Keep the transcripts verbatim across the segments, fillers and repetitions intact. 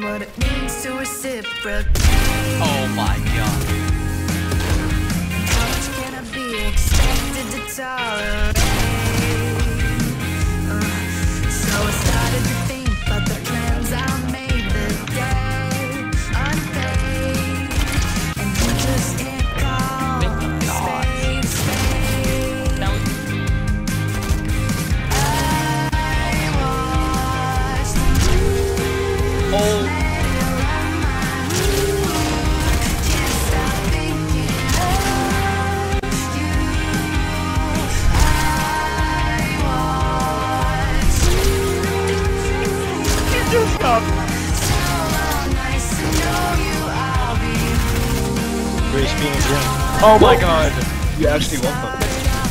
what it means to reciprocate. Oh my god. How much can I be expected to tolerate? Uh, so I started to think about the plans I made the day unpaid, and you just can't call a spade a spade. That was oh. Grace being a drink. Oh my god! You actually won them.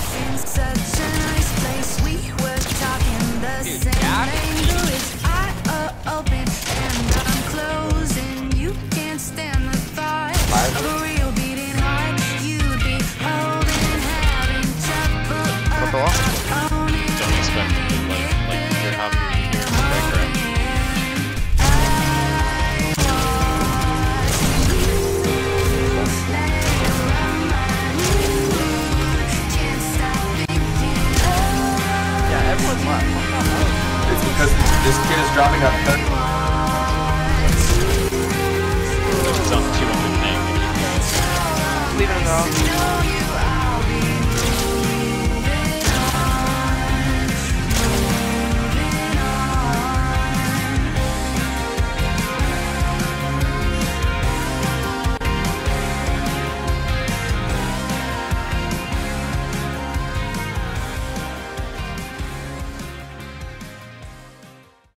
Dude, yeah. Don't expect it to like, like you're having your background. Yeah, everyone's left. It's because this kid is dropping out of Which is up two hundred ping. Leave it alone.